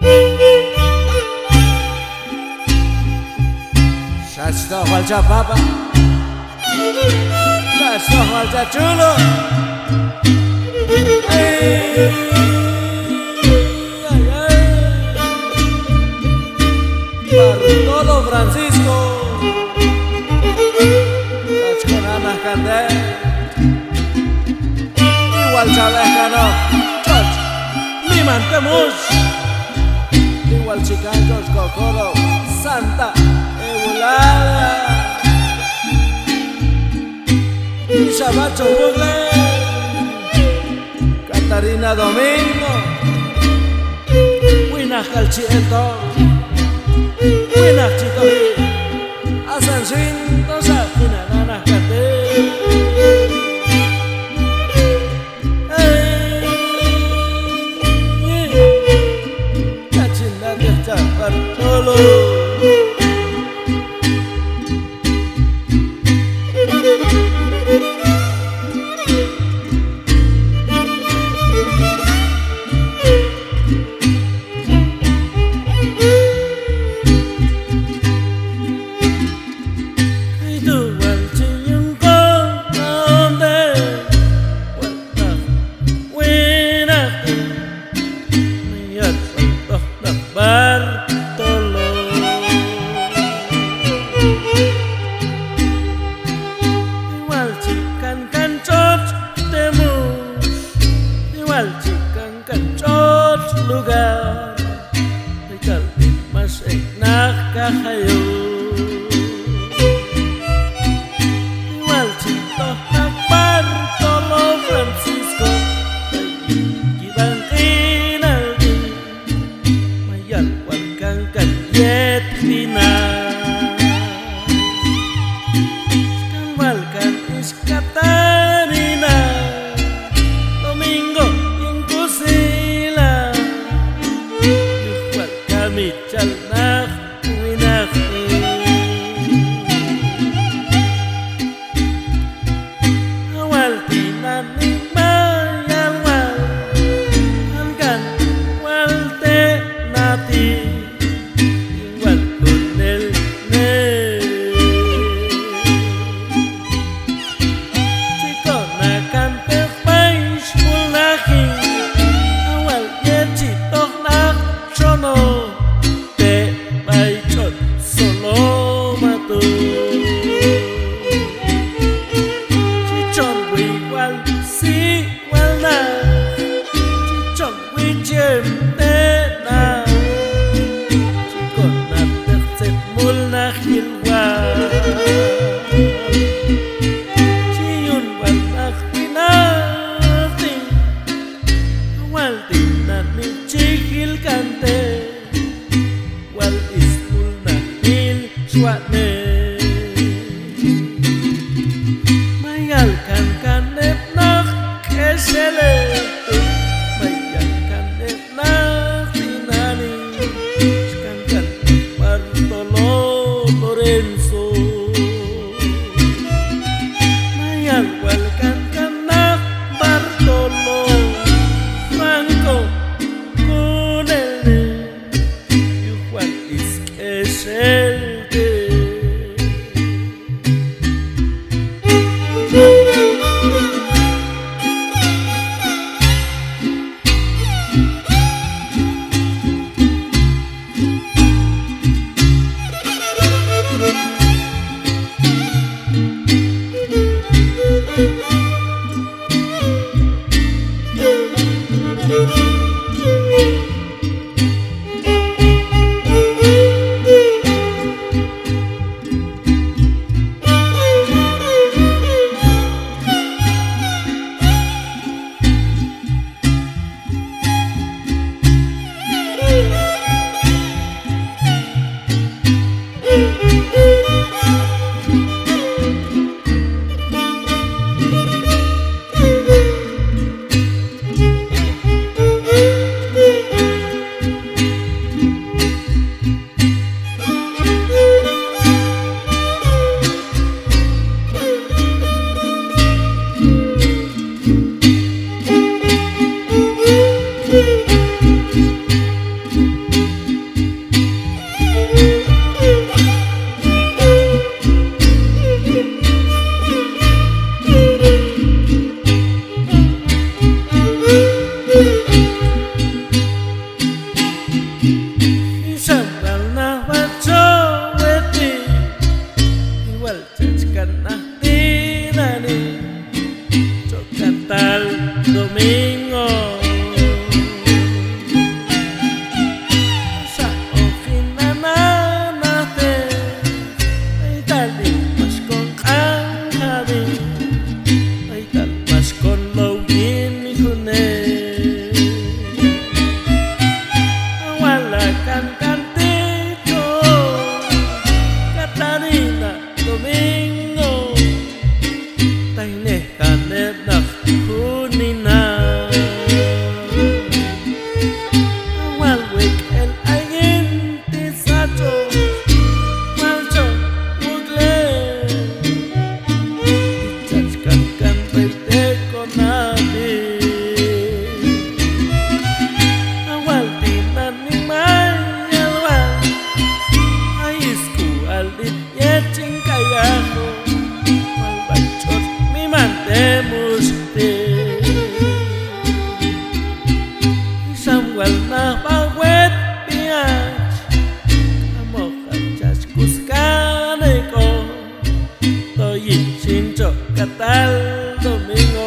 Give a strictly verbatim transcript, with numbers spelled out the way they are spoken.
Sastok walcha papa, sastok walcha chulo. Ay, ay, ay. Bartolo Francisco, sachkonana kande. Igual sabes que no, choch, mi mantemos. Igual chicachos, cocoro, Santa Eulalia. Shabacho Bugle, Catarina Domingo, Winach Calchieto, Winach Chitohi, Asansin, Tosa, Finanana Cate. Cachina de Bartolo. Bartolo, igual chikan kancot temos, igual chikan kancot lugar, ikaw mas eknak kahayo, igual chito na Bartolo Francisco, kitang kinaldi. Yet Tina Skambalkan is Katarina Domingo yung kusila Yukwal kami chalnak winaki Awal tinani mayalwal Angkan walte nati Mayalkan kanep nak eseletu Mayalkan kanep nak tinani Sekankan Bartolo Lorenzo Mayalkan kanak Bartolo Franco Kunele Yuhuan is eselte Samuel na bawet piach Amok achach kuskane ko To yin chincho katal domingo